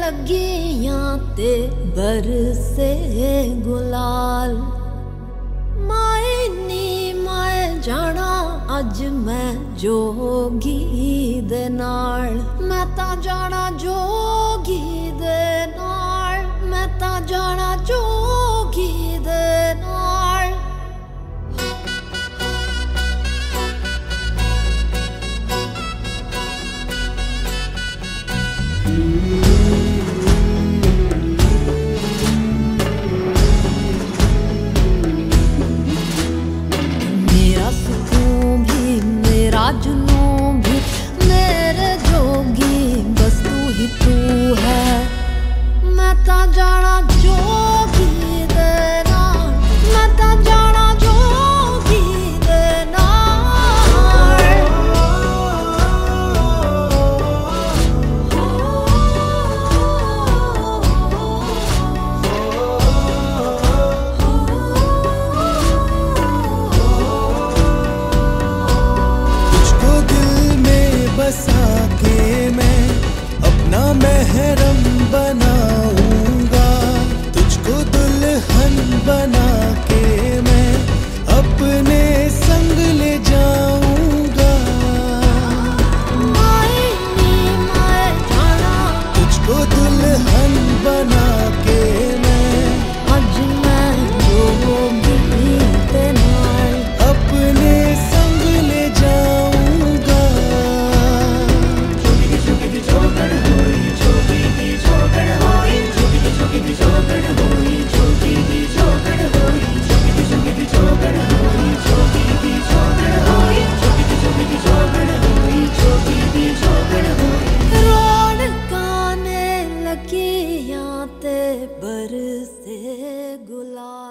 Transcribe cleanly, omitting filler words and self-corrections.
लगियां ते बरसे गुलाल। माए नी माए जाना अज मैं जोगी दे नाल। मैं तां जाना जोगी दे नाल। मैं तां जाना जोगी दे नाल। मेरा सुकून भी मेरा जुनून भी मेरे जोगी बस तू ही तू है। मैं तां जाना जोगी दे नाल। मैं तां जाना जोगी दे बसा के मैं अपना महरम बनाऊंगा। तुझको दुल्हन बना के मैं अपने संग ले जाऊंगा। माए नी माए जाना तुझको दुल्हन बना के मैं अज मैं जोगी दे नाल अपने संग ले जाऊंगा। रौनकां ने लगियां ते बरसे गुलाल।